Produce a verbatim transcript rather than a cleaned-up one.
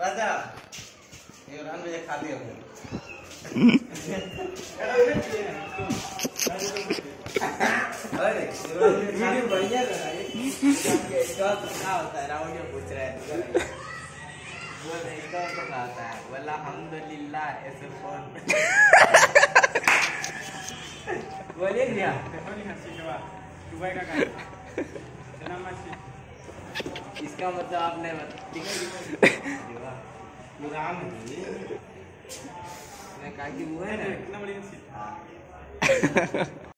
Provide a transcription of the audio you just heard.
राजा ये रान में खा दिया अरे वीडियो बढ़िया कर रहा है इसका क्या होता है रावण ये पूछ रहा है बोल इसका तो क्या होता है बोला अल्हम्दुलिल्लाह ऐसे फोन बोलिए क्या दुबई का इसका मतलब आपने मैं कहा कि वो है ना